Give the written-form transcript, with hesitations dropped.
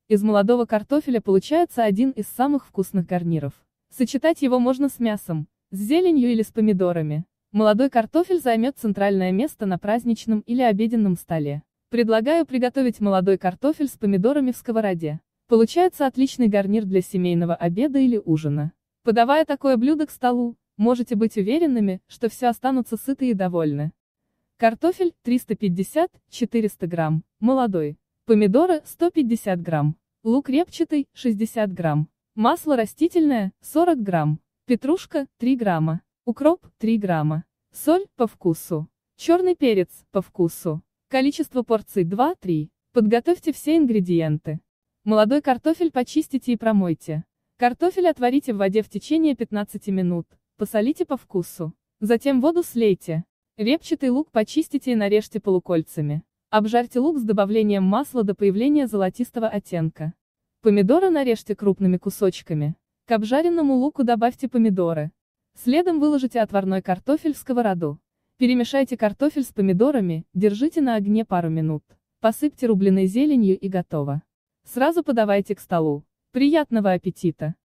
Из молодого картофеля получается один из самых вкусных гарниров. Сочетать его можно с мясом, с зеленью или с помидорами. Молодой картофель займет центральное место на праздничном или обеденном столе. Предлагаю приготовить молодой картофель с помидорами в сковороде. Получается отличный гарнир для семейного обеда или ужина. Подавая такое блюдо к столу, можете быть уверенными, что все останутся сыты и довольны. Картофель 350-400 грамм, молодой. Помидоры 150 грамм. Лук репчатый 60 грамм. Масло растительное 40 грамм. Петрушка 3 грамма. Укроп 3 грамма. Соль по вкусу. Черный перец по вкусу. Количество порций 2-3. Подготовьте все ингредиенты. Молодой картофель почистите и промойте. Картофель отварите в воде в течение 15 минут. Посолите по вкусу. Затем воду слейте. Репчатый лук почистите и нарежьте полукольцами. Обжарьте лук с добавлением масла до появления золотистого оттенка. Помидоры нарежьте крупными кусочками. К обжаренному луку добавьте помидоры. Следом выложите отварной картофель в сковороду. Перемешайте картофель с помидорами, держите на огне пару минут. Посыпьте рубленой зеленью и готово. Сразу подавайте к столу. Приятного аппетита!